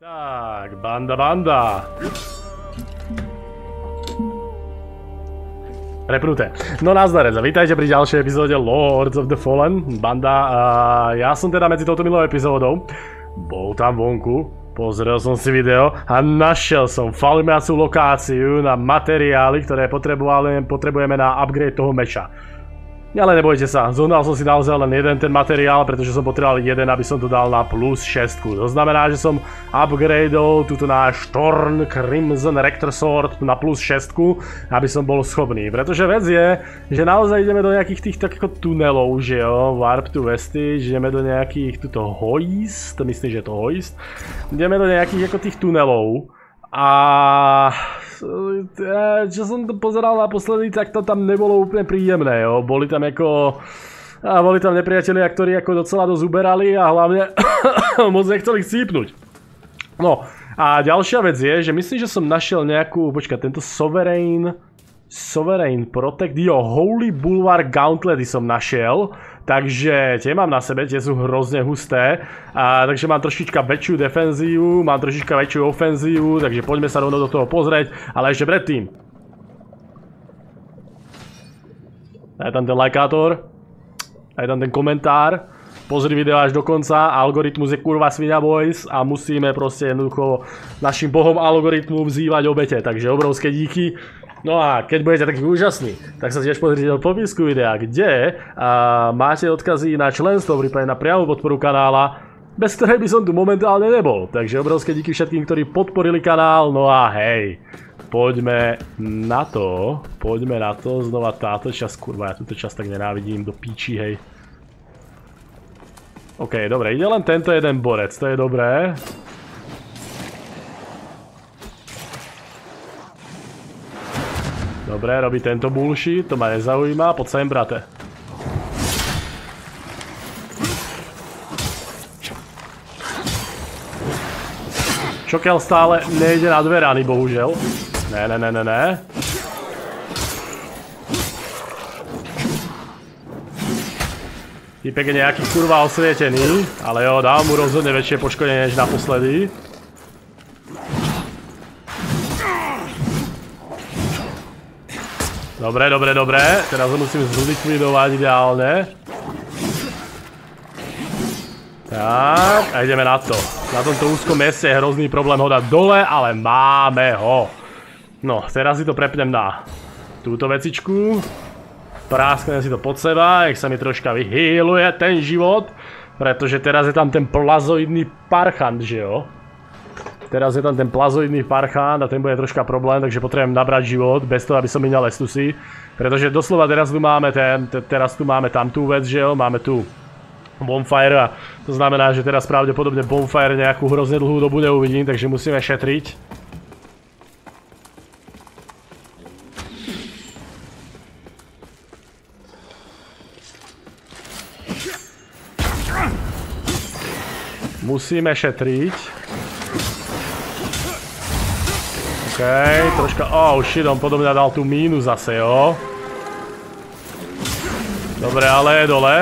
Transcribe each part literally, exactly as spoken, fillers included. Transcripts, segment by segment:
Tak, banda, banda. Prepnuté. No nazdar, vítajte pri ďalšej epizóde Lords of the Fallen. Banda, a ja som teda medzi touto milou epizódou bol tam vonku, pozrel som si video a našiel som faliacu lokáciu na materiály, ktoré potrebujeme na upgrade toho meša. Ale nebojte sa, zohnal som si naozaj len jeden ten materiál, pretože som potreboval jeden, aby som to dal na plus šestku. To znamená, že som upgradeol túto náš Thorn Crimson Rector Sword na plus šestku, aby som bol schopný. Pretože vec je, že naozaj ideme do nejakých tých takýchto tunelov, že jo, Warp to Vestige, ideme do nejakých tuto hoist, myslím, že je to hoist. Ideme do nejakých ako tých tunelov. A čo som to pozeral naposledy, tak to tam nebolo úplne príjemné, jo. Boli tam ako... A boli tam nepriatelia, ktorí ako docela dosť uberali a hlavne moc nechceli chcípnuť. No a ďalšia vec je, že myslím, že som našiel nejakú, počkaj, tento Sovereign... Sovereign Protect, jo, Holy Bulwark Gauntlety som našiel. Takže tie mám na sebe, tie sú hrozne husté. A, takže mám trošička väčšiu defenzívu, mám trošička väčšiu ofenzívu, takže poďme sa rovno do toho pozrieť. Ale ešte predtým. Je tam ten lajkátor. Je tam ten komentár. Pozri video až do konca, algoritmus je kurva svinia boys a musíme proste jednoducho našim bohom algoritmu vzývať obete, takže obrovské díky. No a keď budete taký úžasní, tak sa tiež pozrite do popisku videa, kde a, máte odkazy na členstvo, prípadne na priamu podporu kanála, bez ktorej by som tu momentálne nebol. Takže obrovské díky všetkým, ktorí podporili kanál, no a hej, poďme na to, poďme na to, znova táto časť, kurva, ja túto časť tak nenávidím, do píči, hej. OK, dobre, ide len tento jeden borec, to je dobré. Dobre, robí tento bullshit, to ma nezaujíma, poď sem, brate. Čokiaľ stále nejde na dve rany, bohužel. Ne, ne, ne, ne, ne. Týpek je nejaký kurva osvietený, ale jo, dám mu rozhodne väčšie poškodenie než naposledy. Dobre, dobre, dobre, teraz ho musím zlikvidovať ideálne. Tak, a ideme na to. Na tomto úzkom mieste je hrozný problém ho dať dole, ale máme ho. No, teraz si to prepnem na túto vecičku. Prásknem si to pod seba, nech sa mi troška vyhýluje ten život. Pretože teraz je tam ten plazoidný parchant, že jo? Teraz je tam ten plazoidný parchant a ten bude troška problém, takže potrebujem nabrať život bez toho, aby som minal estusy. Pretože doslova teraz tu máme ten, teraz tu máme tam tú vec, že jo? Máme tu bonfire a to znamená, že teraz pravdepodobne bonfire nejakú hrozne dlhú dobu neuvidím, takže musíme šetriť. Musíme šetriť. OK, troška, oh shit, on podobne dal tú mínu zase, jo. Dobre, ale je dole.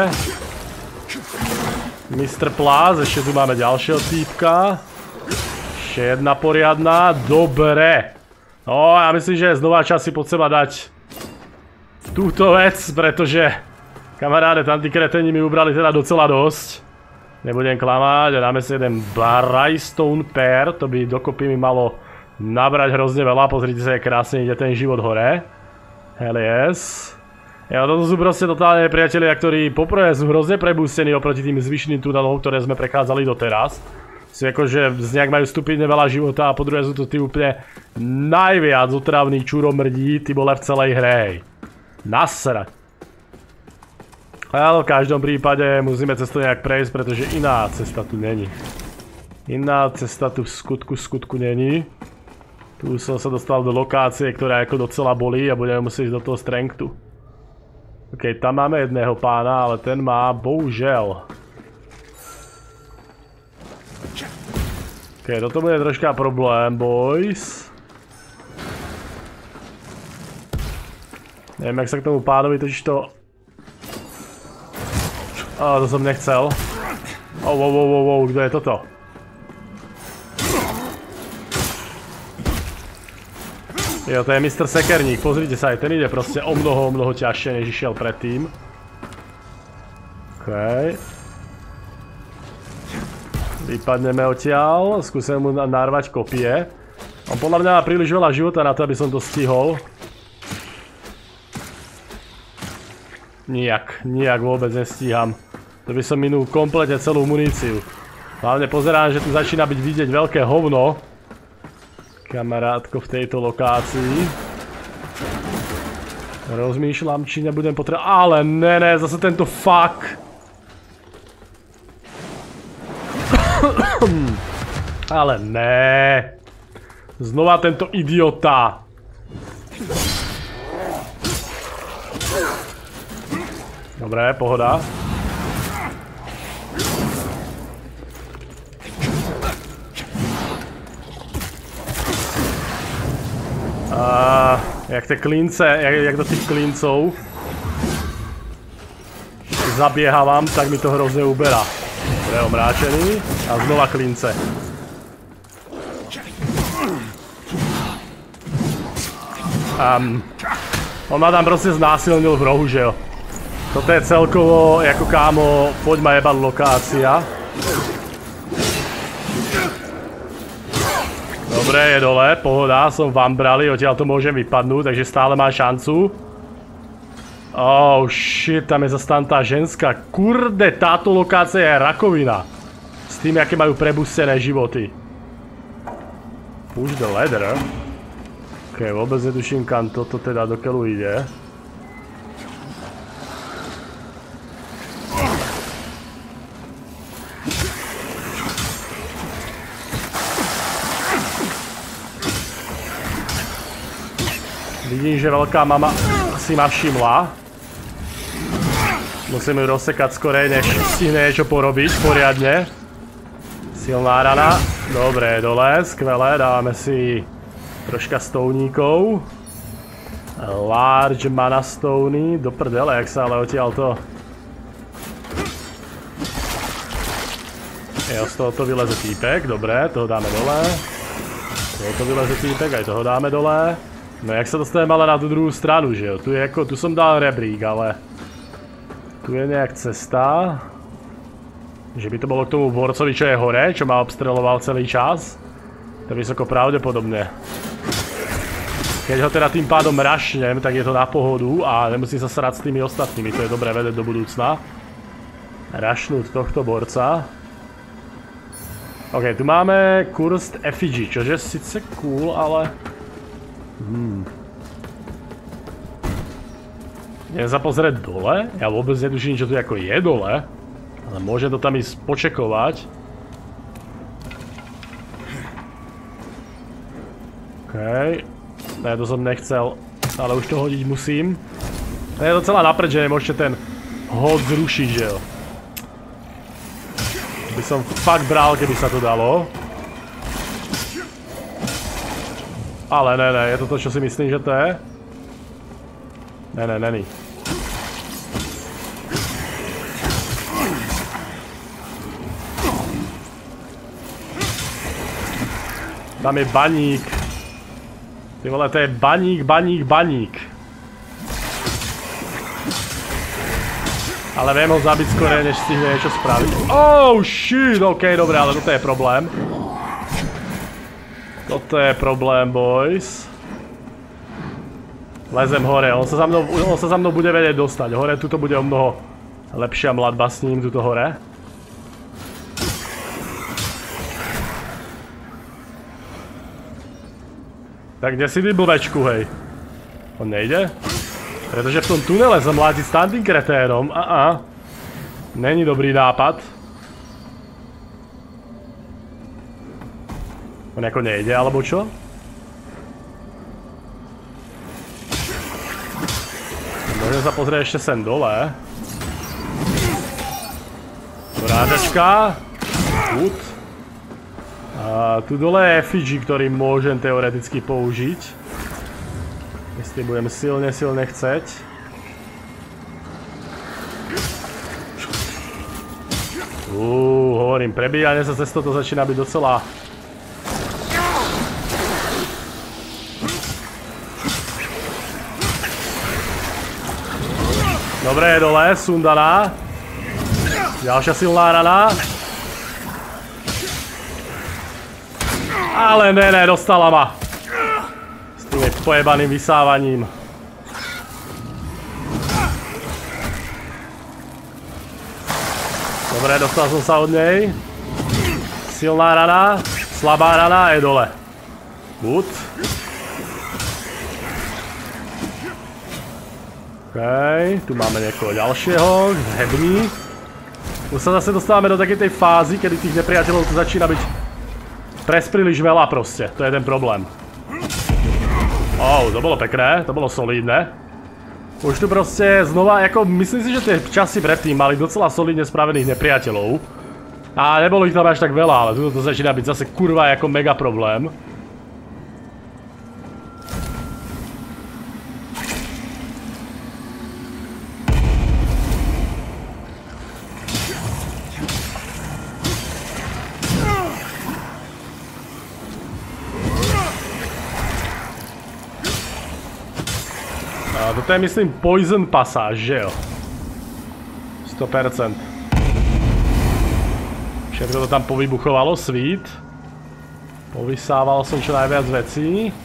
mister Plaz, ešte tu máme ďalšieho týpka. Ešte jedna poriadna, dobre. No, ja myslím, že je znova čas si pod seba dať túto vec, pretože kamaráde, tam tí kreteni mi ubrali teda docela dosť. Nebudem klamať, dáme si jeden Brightstone Pair, to by dokopy mi malo nabrať hrozne veľa, pozrite sa, jak krásne ide ten život hore. Hell yes. Ja, toto sú proste totálne priatelia, ktorí poprvé sú hrozne prebústení oproti tým zvyšným tunelom, ktoré sme prechádzali doteraz. Si akože z nejak majú stupidne veľa života a po druhé sú to tí úplne najviac otravných čuromrdí, tí bole v celej hre, hej. Nasrať. Ale v každom prípade musíme cestu nejak prejsť, pretože iná cesta tu není. Iná cesta tu v skutku, skutku není. Tu som sa dostal do lokácie, ktorá ako docela bolí a budeme musieť ísť do toho strengthu. OK, tam máme jedného pána, ale ten má bohužel. OK, toto bude troška problém, boys. Neviem, jak sa k tomu pánovi totiž to... Á, to som nechcel. Oh, wow, wow, wow, wow, kto je toto? Jo, to je mister Sekerník, pozrite sa, aj ten ide proste o mnoho, o mnoho ťažšie, než išiel predtým. Okej. Vypadneme odtiaľ, skúsim mu narvať kopie. On podľa mňa má príliš veľa života na to, aby som to stihol. Nijak, nijak vôbec nestíham. To by som minul kompletne celú muníciu. Hlavne pozerám, že tu začína byť vidieť veľké hovno. Kamarátko v tejto lokácii. Rozmýšľam, či nebudem potrebovať... Ale ne, ne, zase tento fuck. Ale ne. Znova tento idiota. Dobre, pohoda. A jak tie klince, jak, jak do tých klincov zabiehávam, tak mi to hrozne uberá. Dobre, omráčený a znova klince. Um, on ma tam proste znásilnil v rohu, že jo. Toto je celkovo, ako kámo, poď ma jebať lokácia. Dobre, je dole, pohoda, som v Umbrali, odtiaľ to môžem vypadnúť, takže stále má šancu. Oh shit, tam je zase tam tá ženská. Kurde, táto lokácia je rakovina. S tým, aké majú prebustené životy. Push the ladder. Ok, vôbec netuším, kam toto teda do keľu ide. Vidím, že veľká mama si ma všimla. Musím ju rozsekať skorej, než stihne niečo porobiť poriadne. Silná rana. Dobre, dole, skvelé, dávame si troška stovníkov. Large mana stony, do prdele, jak sa ale odtiaľto... Jo, z tohoto vyleze týpek, dobre, toho dáme dole. Z tohoto vyleze týpek, aj toho dáme dole. No jak sa dostaneme ale na tú druhú stranu, že jo? Tu je ako, tu som dal rebrík, ale... Tu je nejak cesta. Že by to bolo k tomu borcovi, čo je hore, čo ma obstreloval celý čas. To je vysoko pravdepodobne. Keď ho teda tým pádom rašnem, tak je to na pohodu a nemusím sa srať s tými ostatnými, to je dobré vedieť do budúcna. Rašnúť tohto borca. Ok, tu máme Cursed Effigy, čože je sice cool, ale... Hmm. Idem sa pozrieť dole, ja vôbec netuším, čo tu ako je dole. Ale môžem to tam ísť počekovať. Okej. Ne, to som nechcel, ale už to hodiť musím. To je docela napred, že nemôžete ten hod zrušiť, že jo. By som fakt bral, keby sa to dalo. Ale ne, ne, je to to, čo si myslím, že to je? Ne, ne, není. Tam je baník. Ty vole, to je baník, baník, baník. Ale viem ho zabiť skorej, než stihne niečo spraviť. Oh shit, ok, dobre, ale toto je problém. Toto je problém, boys. Lezem hore, on sa za mnou, on sa za mnou bude vedieť dostať. Hore, tuto bude o mnoho lepšia mladba s ním, tuto hore. Tak kde si ty blbečku, hej? On nejde? Pretože v tom tunele zamlátiť s tamtým kreténom, a není dobrý nápad. On ako nejde, alebo čo? Môžem sa pozrieť ešte sem dole. Vrážačka. Gut. A tu dole je effigy, ktorý môžem teoreticky použiť. Jestli budem silne, silne chceť. Uuu, hovorím, prebíjanie sa cez toto začína byť docela... Dobre, je dole, sundaná. Ďalšia silná rana. Ale ne, ne, dostala ma. S tým pojebaným vysávaním. Dobre, dostal som sa od nej. Silná rana, slabá rana, je dole. Good. OK, tu máme niekoho ďalšieho, hebný. Už sa zase dostávame do takej tej fázy, kedy tých nepriateľov tu začína byť pres príliš veľa proste, to je ten problém. Oh, to bolo pekné, to bolo solidné. Už tu proste znova, ako myslím si, že tie časy predtým mali docela solidne spravených nepriateľov. A nebolo ich tam až tak veľa, ale tu to začína byť zase kurva ako mega problém. Toto je, myslím, poison pasáž, že jo? sto percent. Všetko to tam povybuchovalo, sweet. Povysával som čo najviac vecí.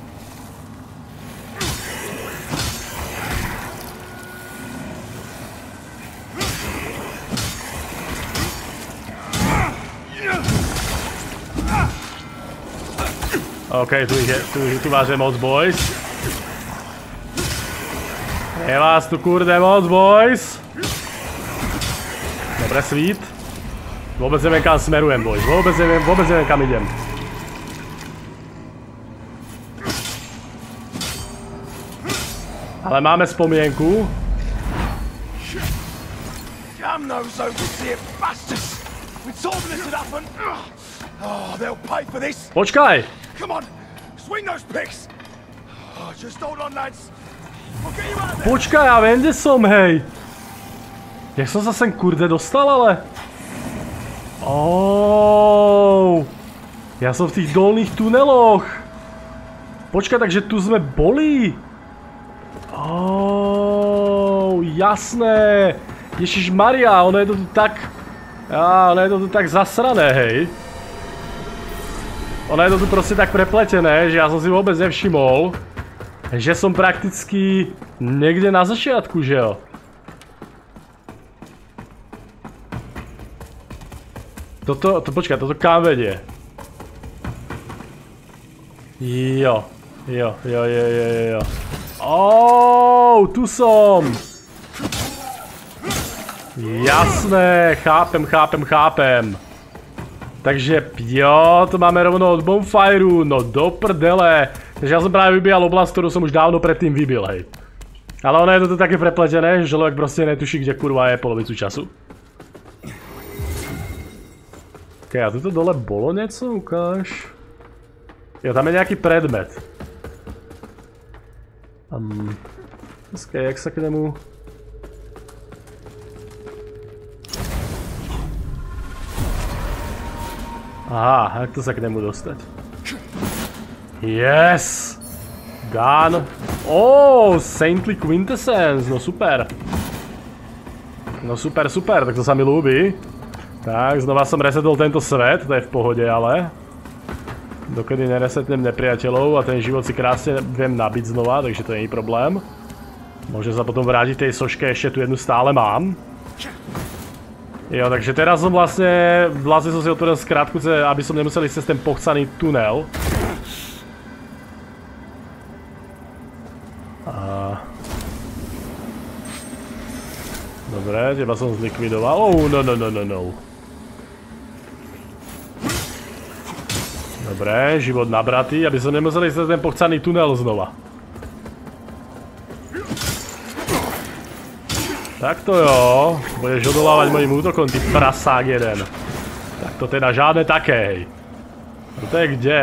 OK, tu, je, tu, tu vás je moc, boys. Je vás tu kurde moc, boys. Dobre, sweet. Vôbec neviem, kam smerujem, boys. Vôbec neviem, vôbec neviem, kam idem. Ale máme spomienku. Počkaj! Počkaj, ja viem, kde som, hej. Jak som sa sem kurde dostal, ale? Oooo. Ja som v tých dolných tuneloch. Počkaj, takže tu sme boli. Oooo, jasné. Ježišmaria, ono je to tu tak... Á, ono je to tu tak zasrané, hej. Ono je to tu proste tak prepletené, že ja som si vôbec nevšimol. Že som prakticky niekde na začiatku, že jo? Toto, to počkaj, toto kam vedie? Jo, jo, jo, jo, jo, jo. Ouuu, tu som! Jasné, chápem, chápem, chápem. Takže jo, to máme rovno od Bonfireu, no do prdele. Takže ja som práve vybíjal oblasť, ktorú som už dávno predtým vybil, hej. Ale ono je to také prepletené, že človek proste netuší, kde kurva je polovicu času. Ok, a tuto dole bolo niečo, ukáž? Jo, tam je nejaký predmet. Um, Počkaj, jak sa k nemu... Aha, jak to sa k nemu dostať? Yes! Done! Oh, Saintly Quintessence, no super. No super, super, tak to sa mi ľúbi. Tak, znova som resetol tento svet, to je v pohode ale. Dokedy neresetnem nepriateľov a ten život si krásne viem nabiť znova, takže to nie je problém. Môžem sa potom vrátiť tej soške, ešte tu jednu stále mám. Jo, takže teraz som vlastne, vlastne som si otvoril skrátku, aby som nemusel ísť cez ten pochcaný tunel. A... Dobre, teba som zlikvidoval. Oh, no, no, no, no, no. Dobre, život nabratý, aby som nemusel ísť cez ten pochcaný tunel znova. Takto jo, budeš odolávať mojim útokom, ty prasák jeden. Tak to teda žádné také, hej. Toto je kde?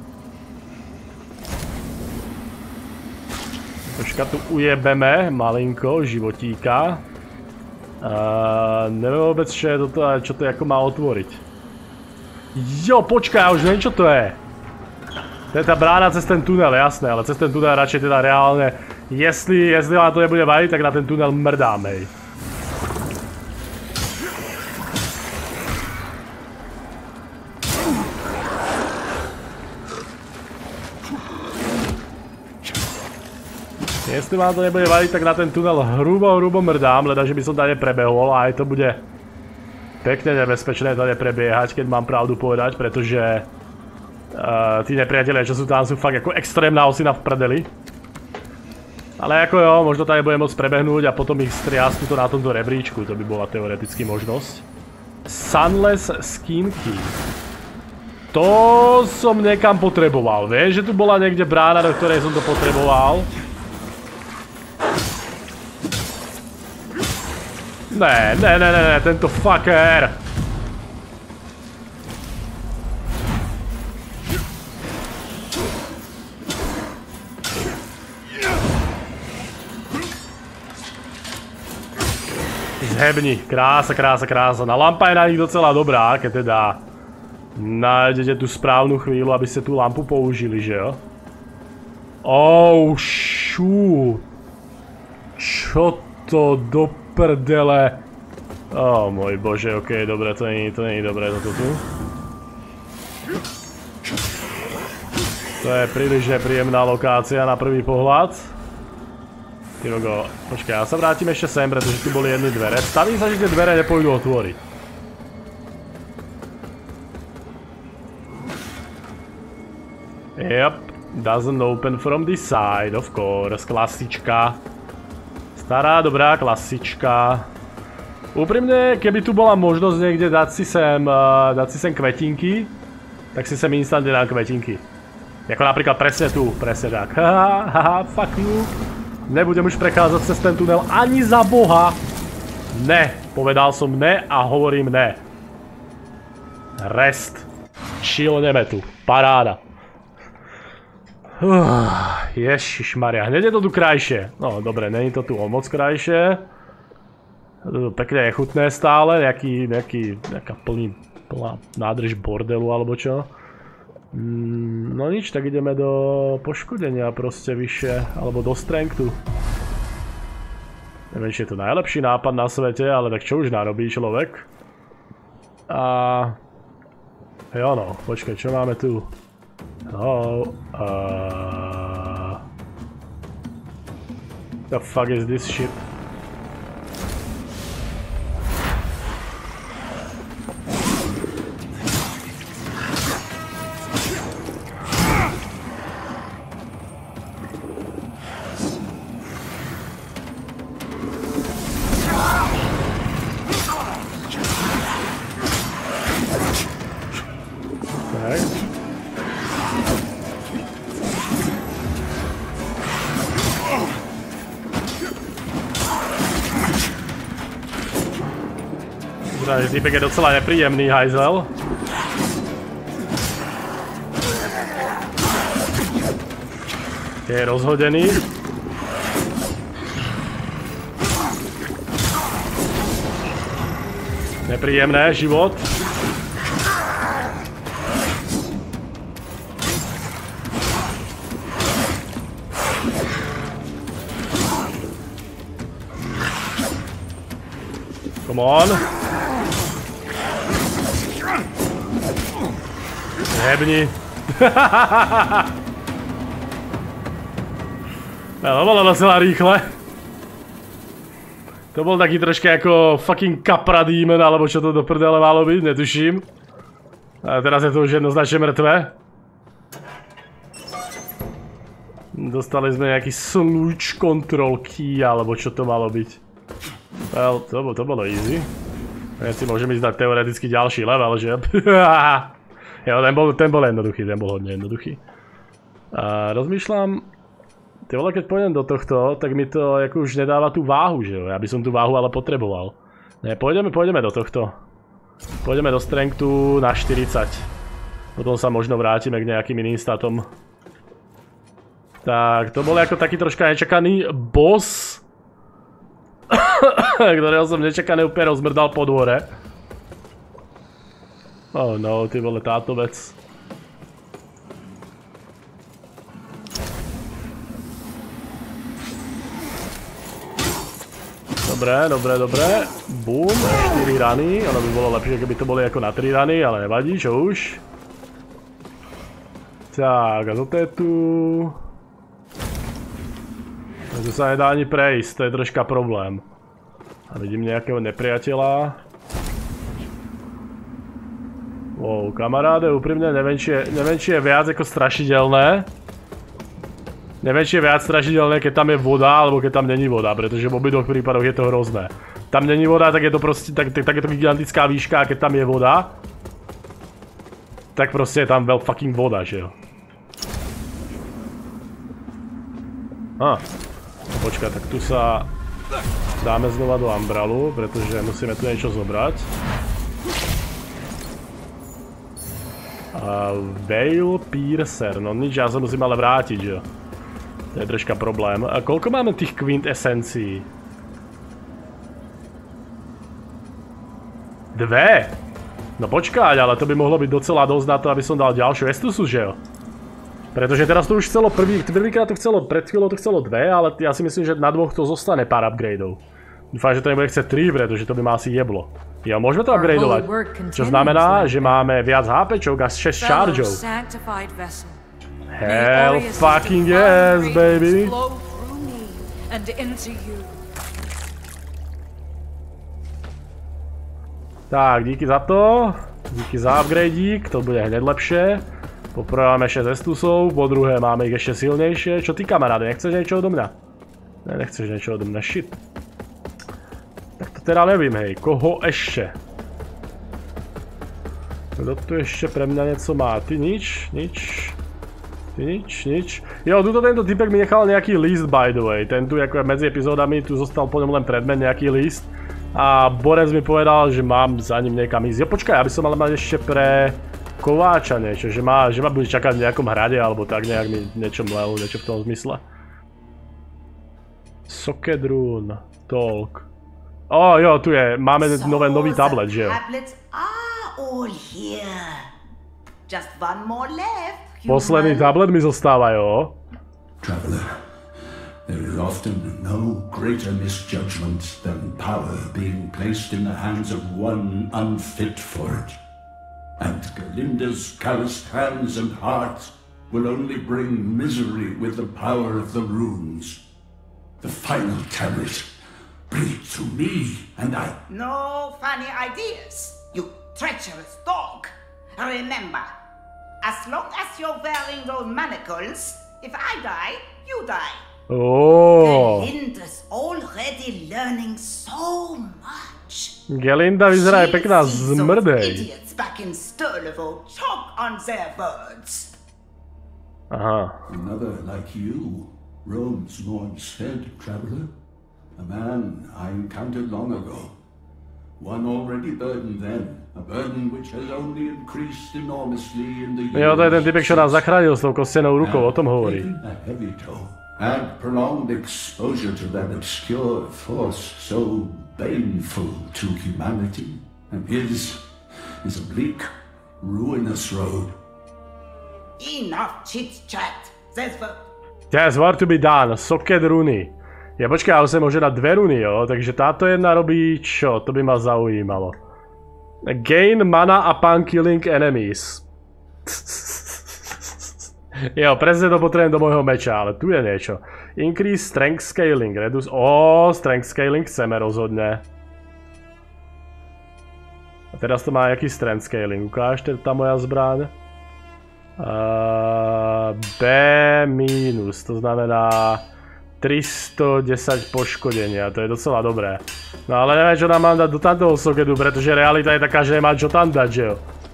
Troška tu ujebeme, malinko, životíka. Uh, neviem vôbec, čo je toto, čo to ako má otvoriť. Jo, počkaj, ja už neviem, čo to je. To je tá brána cez ten tunel, jasné, ale cez ten tunel radšej teda reálne Jestli, jestli vám to nebude vadit, tak na ten tunel mrdám, hej. Jestli vám to nebude vadit, tak na ten tunel hrubo, hrubo mrdám, leda, že by som tady prebehol a aj to bude pekne nebezpečné tady prebiehať, keď mám pravdu povedať, pretože uh, tí nepriatelia, čo sú tam, sú fakt ako extrémna osina v prdeli. Ale ako jo, možno tady budem môcť prebehnúť a potom ich striasť tuto na tomto rebríčku, to by bola teoreticky možnosť. Sunless Skin Key. To som niekam potreboval, vieš, že tu bola niekde brána, do ktorej som to potreboval. Ne, ne, ne, ne, ne, tento fucker. Zhebni, krása, krása, krása. Na lampa je na nich docela dobrá, keď teda nájdete tú správnu chvíľu, aby ste tú lampu použili, že jo? Oh, shoot. Čo to do prdele? Oh, môj bože, okej, okay, dobre, to není, to není dobré toto tu. To je príliš nepríjemná lokácia na prvý pohľad. Tyrogo, počkaj, ja sa vrátim ešte sem, pretože tu boli jedny dvere. Stavím sa, že tie dvere nepôjdu otvoriť. Yep, doesn't open from this side, of course, klasička. Stará, dobrá klasička. Úprimne, keby tu bola možnosť niekde dať si sem, uh, dať si sem kvetinky, tak si sem instantne dám kvetinky. Jako napríklad presne tu, presne tak. Haha, haha, fuck you. Nebudem už prechádzať cez ten tunel ani za boha. Ne, povedal som ne a hovorím ne. Rest. Chillneme tu, paráda. Uh, Ježišmaria, hneď je to tu krajšie. No dobre, není to tu o moc krajšie. Pekne je chutné stále, nejaký, nejaký, nejaká plný, plná nádrž bordelu alebo čo. Mm, no nič, tak ideme do poškodenia proste vyššie, alebo do strengthu. Neviem, či je to najlepší nápad na svete, ale tak čo už narobí človek. A... Jo no, počkaj, čo máme tu? Oh, uh... the fuck is this shit? Že týpek je docela nepríjemný, hajzel. Je rozhodený. Nepríjemné, život. Come on. Hebni. To bolo docela rýchle. To bol taký troška ako fucking kapra demon, alebo čo to do prdele malo byť, netuším. A teraz je to už jednoznačne mŕtve. Dostali sme nejaký sluč control key, alebo čo to malo byť. Well, to, to bolo easy. Ja si môžem ísť dať teoreticky ďalší level, že? Jo, ten bol, ten bol jednoduchý, ten bol hodne jednoduchý. A rozmýšľam, ty vole, keď pôjdem do tohto, tak mi to ako už nedáva tú váhu, že jo? Ja by som tú váhu ale potreboval. Ne, pôjdeme, pôjdeme do tohto. Pôjdeme do strengthu na štyridsať. Potom sa možno vrátime k nejakým iným statom. Tak, to bol ako taký troška nečakaný boss, ktorého som nečakané úplne rozmrdal po dvore. Oh no, ty vole, táto vec. Dobre, dobre, dobre. Bum, štyri rany. Ono by bolo lepšie, keby to boli ako na tri rany, ale nevadí, čo už. Tak, a toto je tu. Tu sa nedá ani prejsť, to je troška problém. A vidím nejakého nepriateľa. Wow, kamaráde, úprimne neviem, či je, neviem, či je viac ako strašidelné. Neviem, či je viac strašidelné, keď tam je voda, alebo keď tam není voda, pretože v obidvoch prípadoch je to hrozné. Tam není voda, tak je to proste, tak, tak, tak je to gigantická výška, a keď tam je voda, tak proste je tam veľ fucking voda, že jo. Ah, počkaj, tak tu sa dáme znova do Umbralu, pretože musíme tu niečo zobrať. Uh, Veil Piercer, no nič, ja sa musím ale vrátiť, že jo. To je troška problém. A koľko máme tých quintesencií? Dve? No počkať, ale to by mohlo byť docela dosť na to, aby som dal ďalšiu Estusu, že jo? Pretože teraz to už chcelo prvý, prvýkrát to chcelo, pred chvíľou to chcelo dve, ale ja si myslím, že na dvoch to zostane pár upgradeov. Dúfam, že to nebude chcieť tri, pretože to by ma asi jeblo. Jo, môžeme to upgradeovať. Čo znamená, že máme viac HPčok a šesť chargeov. Hell fucking yes, baby! Tak, díky za to. Díky za upgradík, to bude hneď lepšie. Poprvé máme šesť Estusov, po druhé máme ich ešte silnejšie. Čo ty, kamaráde, nechceš niečo odo mňa? Ne, nechceš niečo odo mňa, shit. Tak to teda nevím, hej, koho ešte? Kto tu ešte pre mňa niečo má? Ty nič, nič. Ty nič, nič. Jo, tuto tento typek mi nechal nejaký list, by the way. Ten tu ako medzi epizódami, tu zostal po ňom len predmet, nejaký list. A Borec mi povedal, že mám za ním niekam ísť. Jo, počkaj, aby som mal mať ešte pre Kováča niečo, že ma, že ma bude čakať v nejakom hrade, alebo tak nejak mi niečo mlel, niečo v tom zmysle. Socket Rune, Talk. Ó, jo, tu je, máme nové, nový tablet, že jo? Posledný tablet mi zostáva, jo? Traveler, there is often no greater misjudgment than power being placed in the hands of one unfit for it. And Galinda's calloused hands and heart will only bring misery with the power of the runes. The final tablet, bring it to me, and I... No funny ideas, you treacherous dog. Remember, as long as you're wearing those manacles, if I die, you die. Oh. Galinda's already learning so much. Galinda vyzerá je pekná zmrdej. Back in Sturlevo, choke on their birds. Aha. Another like you roams Morn's Head, traveler. A man I encountered long ago. One already burdened then. A burden which has only increased enormously in the years. Jo, to je ten typek, čo nás zachránil s tou kostenou rukou, o tom hovorí. A heavy toll and prolonged exposure to that obscure force so baneful to humanity. And his is a bleak, ruinous road. Enough chit-chat. There's work. There's work to be done. Socket runy. Ja počkaj, ale sa môže dať dve runy, jo? Takže táto jedna robí čo? To by ma zaujímalo. Gain mana upon killing enemies. Jo, presne to potrebujem do môjho meča, ale tu je niečo. Increase strength scaling. Reduce... Ó, strength scaling chceme rozhodne. A teraz to má jaký strength scaling, ukáž, tá moja zbraň. Uh, B minus, to znamená tristodesať poškodenia, to je docela dobré. No ale neviem, čo nám mám dať do tamtoho soketu, pretože realita je taká, že nemá čo tam dať, že jo?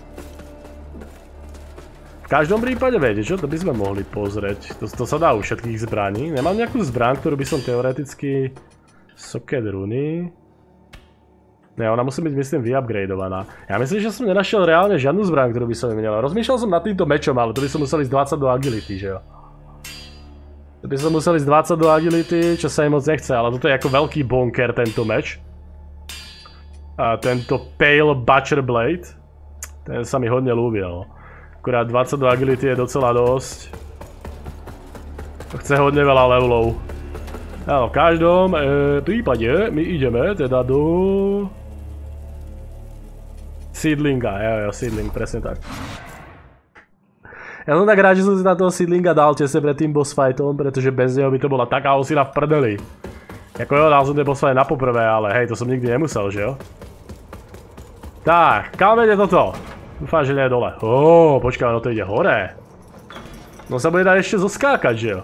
V každom prípade, viete čo, to by sme mohli pozrieť. To, to sa dá u všetkých zbraní. Nemám nejakú zbraň, ktorú by som teoreticky... Socket runy... Ne, ona musí byť, myslím, vyupgradeovaná. Ja myslím, že som nenašiel reálne žiadnu zbraň, ktorú by som vymenil. Rozmýšľal som nad týmto mečom, ale to by som musel ísť dvadsať do agility, že jo? To by som musel ísť dvadsať do agility, čo sa im moc nechce, ale toto je ako veľký bonker, tento meč. A tento Pale Butcher Blade. Ten sa mi hodne ľúbil. Akurát dvadsať do agility je docela dosť. To chce hodne veľa levelov. Áno, v každom e, prípade my ideme teda do... Seedlinga, jo, jo, Seedling, presne tak. Ja som tak rád, že som si na toho Seedlinga dal tesne pred tým boss fightom, pretože bez neho by to bola taká osina v prdeli. Jako jo, dal som ten boss fight na poprvé, ale hej, to som nikdy nemusel, že jo? Tak, kam vede toto? Dúfam, že nie je dole. Ó, počkaj, no to ide hore. No sa bude dať ešte zoskákať, že jo?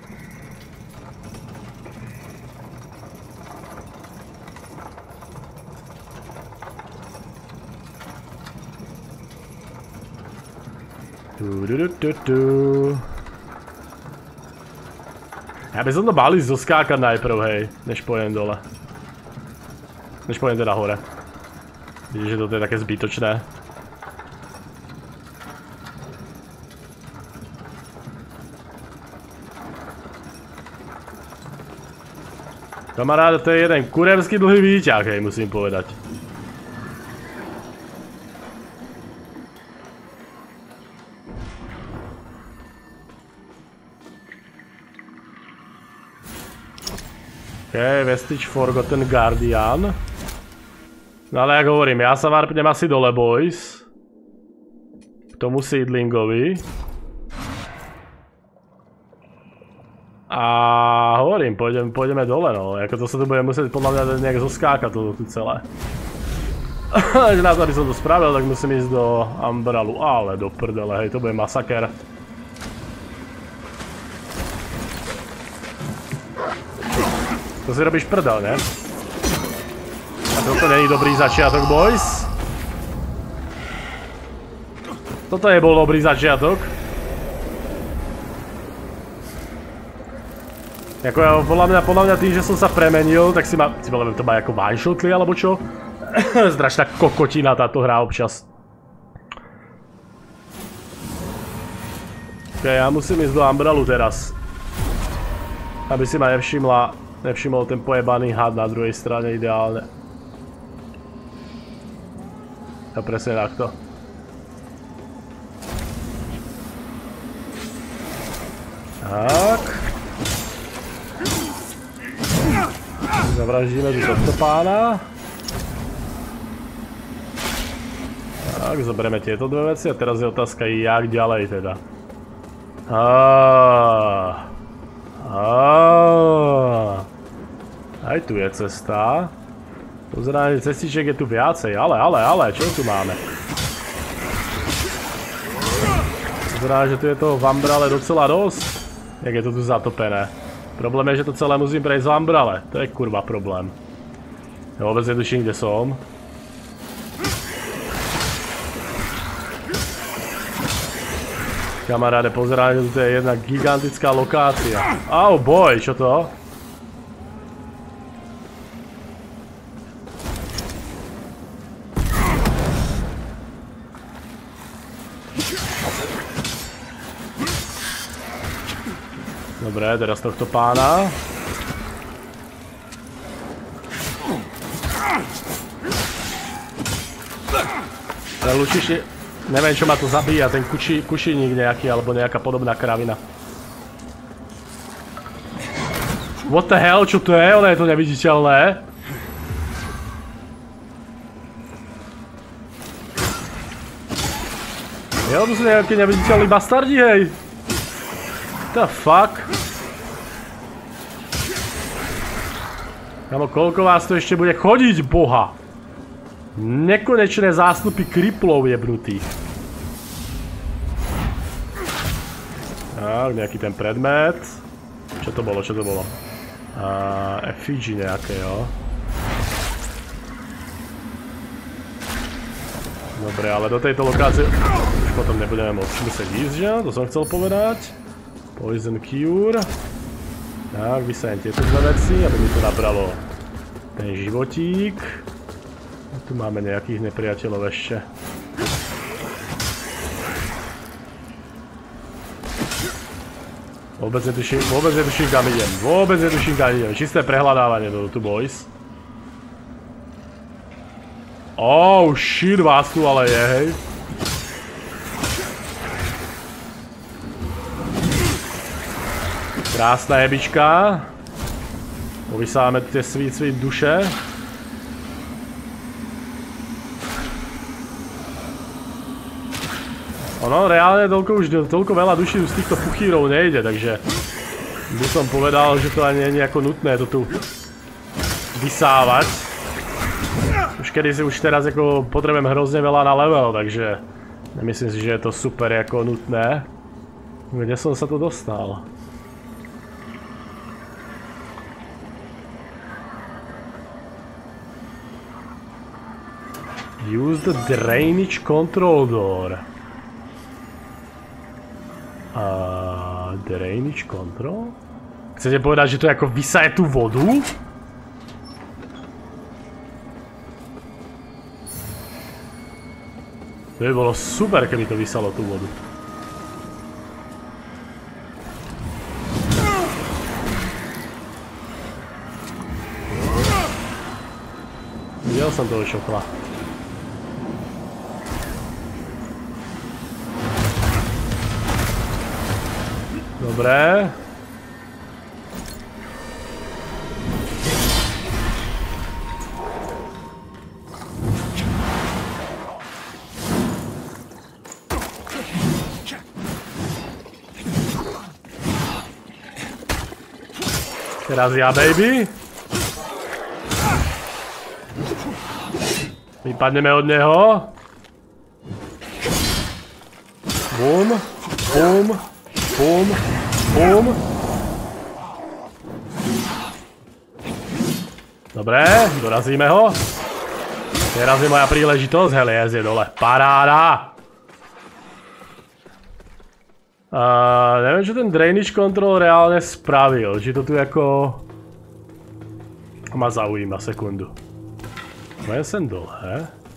Ja by som to mal ísť zoskákať najprv, hej, než pojem dole. Než pojem teda hore. Vidíš, že toto je také zbytočné. Kamaráde, to je jeden kurevský dlhý výťah, hej, musím povedať. OK, Vestige Forgotten Guardian. No ale jak hovorím, ja sa varpnem asi dole, boys. K tomu Seedlingovi. A hovorím, pôjdem, pôjdeme dole, no. Jako to sa tu bude musieť podľa mňa nejak zoskákať toto tu celé. Že na to, aby som to spravil, tak musím ísť do Umbralu. Ale do prdele, hej, to bude masaker. To si robíš prdel, ne? A toto není dobrý začiatok, boys. Toto nebol dobrý začiatok. Jako ja, podľa mňa, podľa mňa tým, že som sa premenil, tak si ma... Si veľmi to má ako one-shotli, alebo čo? Strašná kokotina táto hra občas. Ok, ja musím ísť do Umbralu teraz. Aby si ma nevšimla... Nevšimol ten pojebaný had na druhej strane ideálne. Ja presne takto. Tak. Zavraždíme tu tohto pána. Tak, zoberieme tieto dve veci a teraz je otázka, jak ďalej teda. Aaaa. Aaaa. Aj tu je cesta. Pozerám, že cestiček je tu viacej, ale, ale, ale, čo tu máme? Pozerám, že tu je toho v Umbrale docela dosť. Jak je to tu zatopené. Problém je, že to celé musím prejsť v Umbrale. To je kurva problém. Ja vôbec netuším, kde som. Kamaráde, pozerám, že tu je jedna gigantická lokácia. Au boj, čo to? Dobre, teraz tohto pána. Ten lučiš, neviem čo ma to zabíja, ten kuši, kušiník nejaký, alebo nejaká podobná kravina. What the hell, čo to je? Ono je to neviditeľné. Jo, to sú nejaké neviditeľní bastardi, hej. What the fuck? Kamo, koľko vás to ešte bude chodiť, boha? Nekonečné zástupy kriplov jebnutých. Tak, nejaký ten predmet. Čo to bolo, čo to bolo? Uh, effigy nejaké, jo. Dobre, ale do tejto lokácie už potom nebudeme môcť musieť ísť, že? To som chcel povedať. Poison Cure. Tak, vysajem tieto dve veci, aby mi to nabralo ten životík. A tu máme nejakých nepriateľov ešte. Vôbec netuším, vôbec netuším kam idem. Vôbec netuším kam idem. Čisté prehľadávanie do tu, boys. Oh shit, vás tu ale je, hej. Krásna jebička. Povysáme tie svý, svý duše. Ono, reálne toľko už, toľko veľa duší z týchto puchírov nejde, takže by som povedal, že to ani nie je ako nutné to tu vysávať. Už kedy si už teraz ako potrebujem hrozne veľa na level, takže nemyslím si, že je to super ako nutné. Kde som sa tu dostal? Use the drainage control door. Uh, drainage control? Chcete povedať, že to ako vysaje tú vodu? To by bolo super, keby to vysalo tú vodu. Videl som toho šokla. Dobre. Teraz ja, baby. Vypadneme od neho. Bum, bum, bum. Bum. Dobre, dorazíme ho. Teraz je moja príležitosť, hele, je dole. Paráda! Uh, neviem, čo ten drainage control reálne spravil. Či to tu ako... Ma zaujíma, sekundu. Pojem sem dole, he?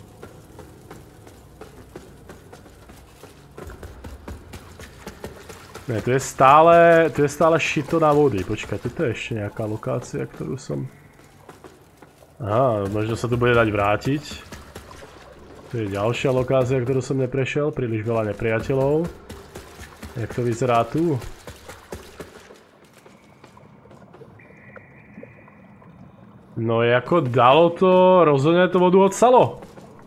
Ne, tu je stále, tu je stále šito na vody. Počkaj, tu je ešte nejaká lokácia, ktorú som... Aha, možno sa tu bude dať vrátiť. Tu je ďalšia lokácia, ktorú som neprešiel, príliš veľa nepriateľov. Jak to vyzerá tu? No ako dalo to, rozhodne to vodu odsalo.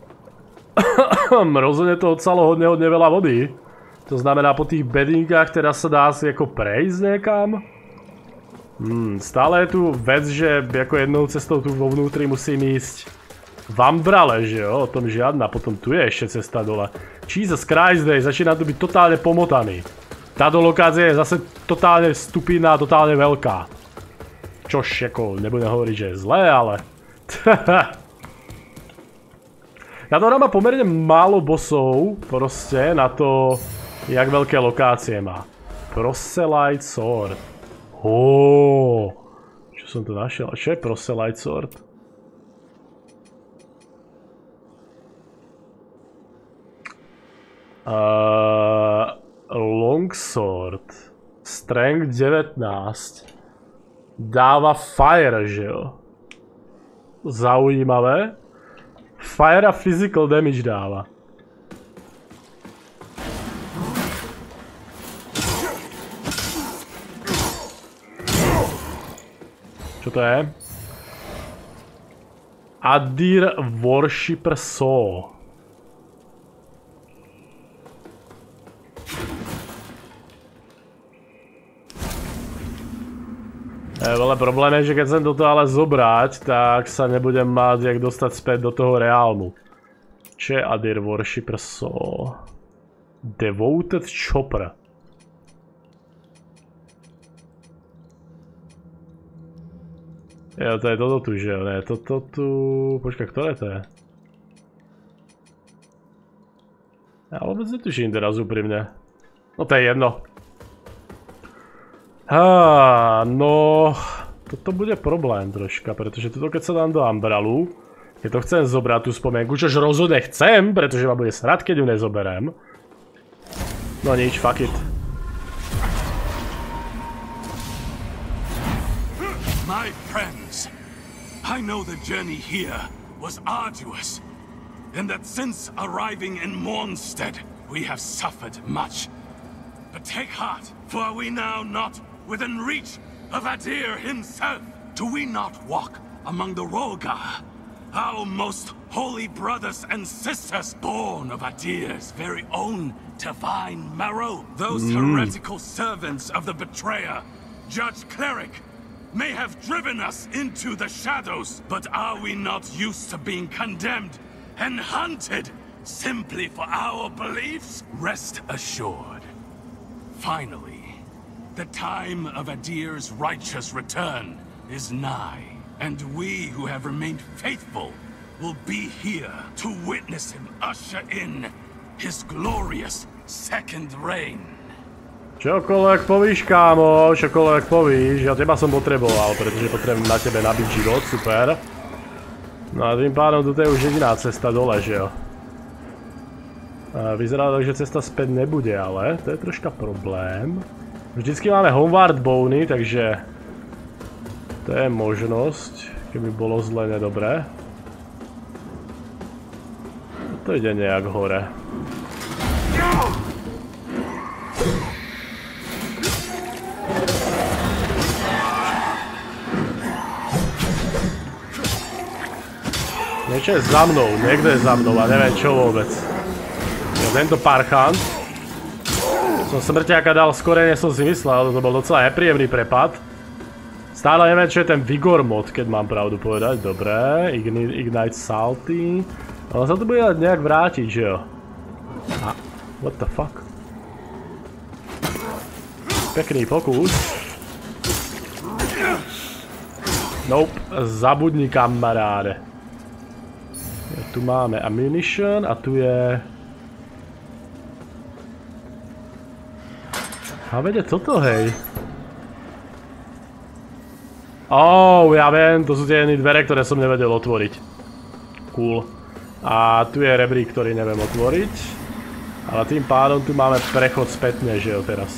Rozhodne to odsalo hodne, hodne veľa vody. To znamená, po tých bedinkách teraz sa dá si ako prejsť niekam. Hmm, stále je tu vec, že ako jednou cestou tu vo vnútri musím ísť v Umbrale, že jo? O tom žiadna. Potom tu je ešte cesta dole. Jesus Christ, day, začína tu byť totálne pomotaný. Táto lokácia je zase totálne stupidná, totálne veľká. Čož, ako, nebudem hovoriť, že je zlé, ale... Táto hra má pomerne málo bossov, proste, na to... Jak veľké lokácie má. Proselyte Sword. Hóóó. Čo som tu našiel? Čo je Proselyte Sword? Uh, Longsword. Strength devätnásť. Dáva Fire, že jo? Zaujímavé. Fire a physical damage dáva. Čo to je? Adir Worshipper Soul. E, ale problém je, že keď chcem toto ale zobrať, tak sa nebudem mať jak dostať späť do toho reálmu. Čo je Adir Worshipper Soul? Devoted Chopper. Jo, to je toto tu, že jo, ne, toto tu... Počkaj, ktoré to je? Ja vôbec netuším teraz úprimne. No to je jedno. Á, no... Toto bude problém troška, pretože toto keď sa dám do Umbralu, keď to chcem zobrať tú spomienku, čož rozhodne chcem, pretože ma bude srad, keď ju nezoberem. No nič, fuck it. My friends, I know the journey here was arduous, and that since arriving in Mornstead, we have suffered much. But take heart, for are we now not within reach of Adir himself? Do we not walk among the Rolgar, our most holy brothers and sisters, born of Adir's very own divine marrow? Those mm. heretical servants of the betrayer, Judge Cleric, may have driven us into the shadows, but are we not used to being condemned and hunted simply for our beliefs? Rest assured. Finally, the time of Adir's righteous return is nigh, and we who have remained faithful will be here to witness him usher in his glorious second reign. Čokoľvek povíš, kámo, čokoľvek povíš, ja teba som potreboval, pretože potrebujem na tebe nabiť život, super. No a tým pádom toto je už jediná cesta dole, že jo. Vyzerá tak, že cesta späť nebude, ale to je troška problém. Vždycky máme homeward bony, takže to je možnosť, keby bolo zle nedobré. To ide nejak hore. Niečo je za mnou, niekto je za mnou a neviem čo vôbec. Ja tento parchant som smrťáka dal skorej, než som si myslel, to bol docela nepríjemný prepad. Stále neviem, čo je ten Vigor mod, keď mám pravdu povedať. Dobre, Ignite, Ignite Salty. Ale sa to bude nejak vrátiť, že jo? A, what the fuck? Pekný pokus. Nope, zabudni kamaráde. Tu máme ammunition a tu je... A vede toto, hej. Oh, ja viem, to sú tie jedny dvere, ktoré som nevedel otvoriť. Cool. A tu je rebrík, ktorý neviem otvoriť. Ale tým pádom tu máme prechod spätne, že jo, teraz.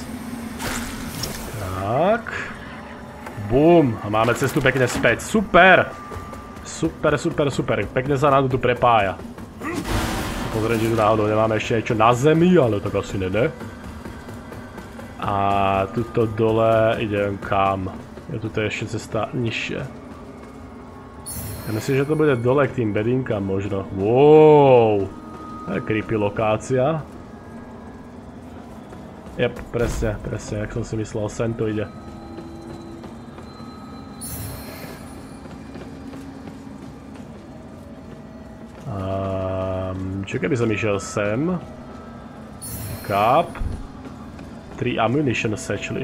Tak. Bum. A máme cestu pekne späť. Super! Super, super, super. Pekne sa nám tu prepája. Pozrieť, že tu náhodou nemáme ešte niečo na zemi, ale tak asi ne, ne? A tuto dole idem kam? Je tu ešte cesta nižšie. Ja myslím, že to bude dole k tým bedinkám možno. Wow! To je creepy lokácia. Jep, presne, presne, jak som si myslel, sem to ide. Um, čo keby som išiel sem? Kap. Tri ammunition satchely.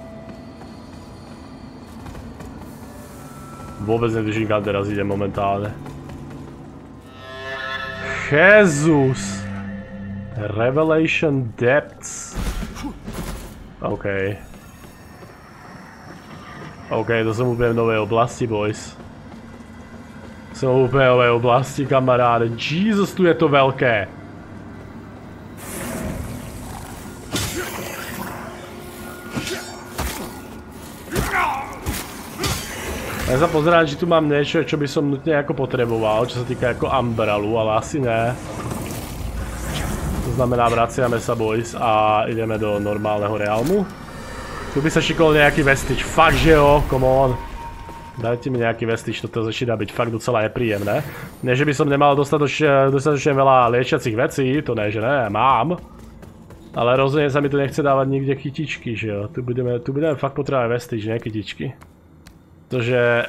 Vôbec netuším, kam teraz ide momentálne. Jesus! Revelation Depths. OK. OK, to som úplne v novej oblasti, boys. Som úplne v novej oblasti, kamaráde. Jesus, tu je to veľké. Ja sa pozerám, či tu mám niečo, čo by som nutne ako potreboval, čo sa týka ako umbrelu, ale asi ne. To znamená, vraciame sa, boys, a ideme do normálneho realmu. Tu by sa šikol nejaký vestič, fakt že jo, come on. Dajte mi nejaký vestič, toto začína byť fakt docela nepríjemné. Nie, že by som nemal dostatočne, dostatočne veľa liečiacich vecí, to ne, že ne, mám. Ale rozhodne sa mi tu nechce dávať nikde kytičky, že jo. Tu budeme, tu budeme fakt potrebovať vestič, ne kytičky. Pretože...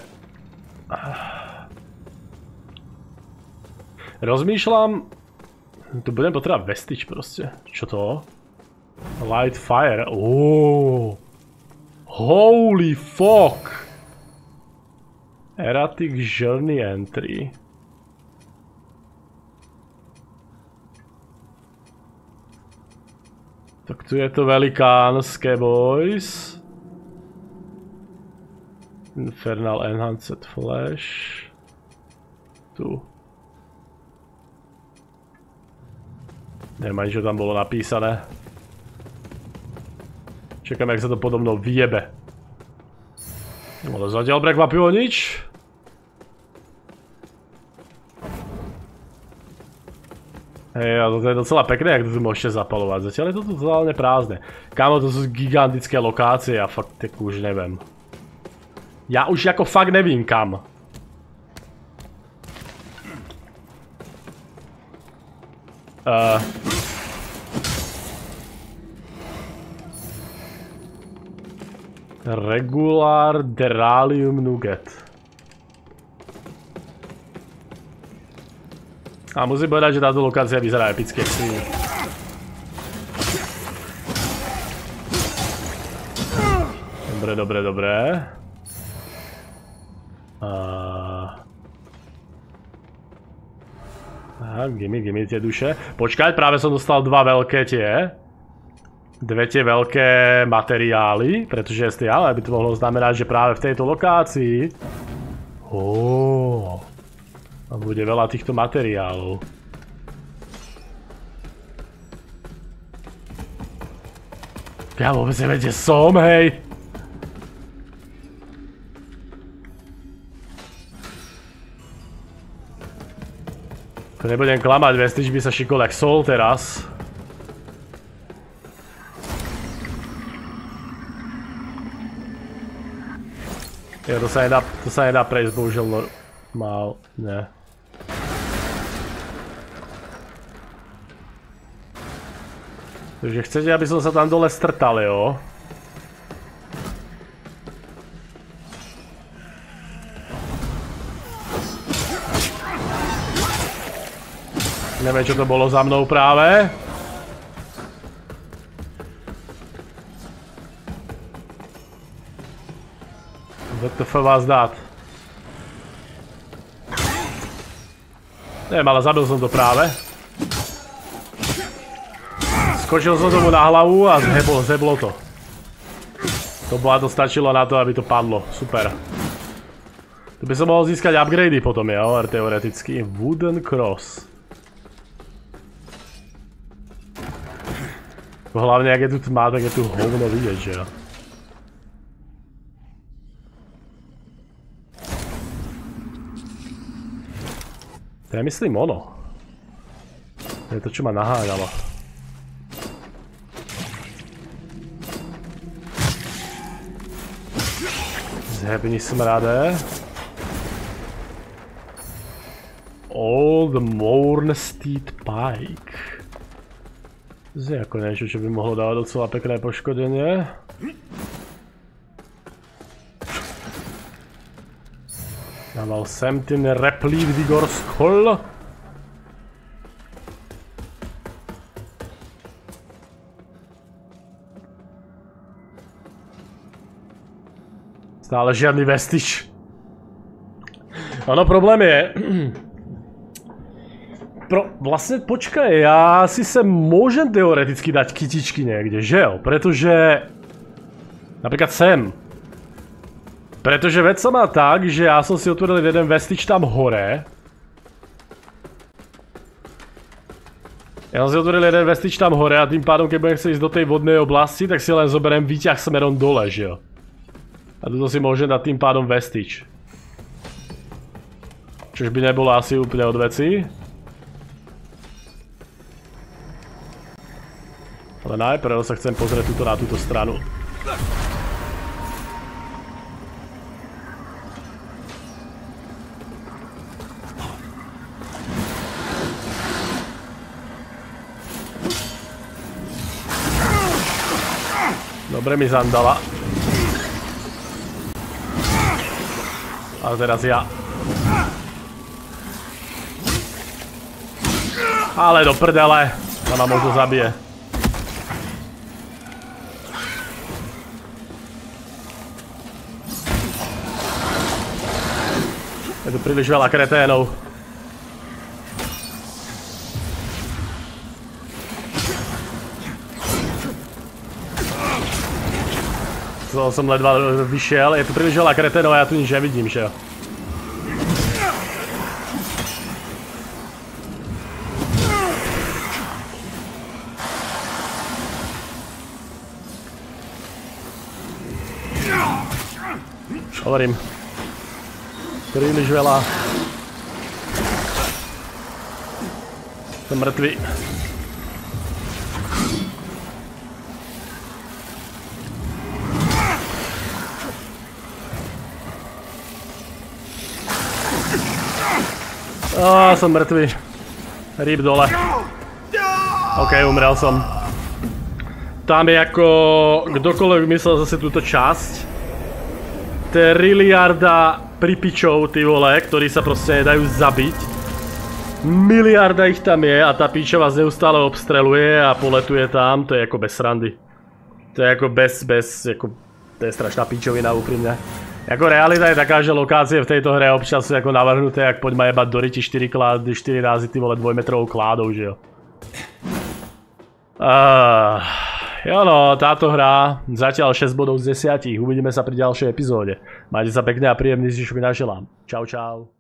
Rozmýšľam... Tu budem potrebovať vestič proste. Čo to? Light fire. Oooo. Holy fuck. Erratic journey entry. Tak tu je to velikánske, boys. Infernal Enhanced Flash. Tu. Neviem ani, čo tam bolo napísané. Čakám, jak sa to podo mnou vyjebe. Ale zatiaľ prekvapivo nič. Hej, a to je docela pekné, jak to tu môžete zapalovať. Zatiaľ je to totálne prázdne. Kámo, to sú gigantické lokácie a fakt tak už neviem. Já už jako fakt nevím kam. Uh. Regular Deralium Nugget. A musím povedať, že táto lokácia vyzerá epicky. Dobre, dobre, dobre. Uh. Tak, gimme, gimme tie duše. Počkať, práve som dostal dva veľké tie. Dve tie veľké materiály, pretože ste, ale by to mohlo znamenať, že práve v tejto lokácii oh, bude veľa týchto materiálov. Ja vôbec neviem, kde som, hej. To nebudem klamať, Vestige by sa šikol jak sol teraz. Jo, to sa nedá, to sa nedá prejsť, bohužiaľ normál, ne. Takže chcete, aby som sa tam dole strtal, jo? Neviem, čo to bolo za mnou práve. W T F vás dát. Neviem, ale zabil som to práve. Skočil som tomu na hlavu a zheblo, zheblo to. To bola to stačilo na to, aby to padlo. Super. Tu by som mohol získať upgradey potom, jo, teoreticky. Wooden Cross. Hlavne, jak je tu tma, tak je tu hovno vidieť, že jo. To je myslím ono. To je to, čo ma naháňalo. Zhebni smrade. Old Mornstead Pike. To je ako niečo, čo by mohlo dávať docela pekné poškodenie. Dával sem ten Replete Vigor Skull. Stále žiadny Vestige. Ono, problém je... Pro, vlastne počkaj, ja si sem môžem teoreticky dať kytičky niekde, že jo? Pretože... Napríklad sem. Pretože vec sa má tak, že ja som si otvoril jeden Vestige tam hore. Ja som si otvoril jeden Vestige tam hore a tým pádom, keď budem chcieť ísť do tej vodnej oblasti, tak si len zoberiem výťah smerom dole, že jo? A tuto si môžem dať tým pádom Vestige. Čož by nebolo asi úplne od veci. Ale najprv sa chcem pozrieť tuto na túto stranu. Dobre mi zandala. A teraz ja. Ale do prdele. To ma možno zabije. Je tu príliš veľa kreténov. To som ledva vyšiel, je tu príliš veľa kreténov a ja tu nič nevidím, že jo. Hovorím. Príliš veľa. Som mŕtvý. Á, som mŕtvý. Rýb dole. OK, umrel som. Tam je ako... Kdokoľvek myslel zase túto časť. Triliarda pripičov, ty vole, ktorí sa proste nedajú zabiť. Miliarda ich tam je a tá píča vás neustále obstreluje a poletuje tam. To je ako bez srandy. To je ako bez, bez, ako... To je strašná píčovina, úprimne. Ako realita je taká, že lokácie v tejto hre občas sú ako navrhnuté, jak poď ma jebať do riti štyri razy, ty vole, dvojmetrovou kládou, že jo. Uh, jo no, táto hra, zatiaľ šesť bodov z desiatich, uvidíme sa pri ďalšej epizóde. Majte sa pekne a príjemný zvyšok na želám. Čau čau.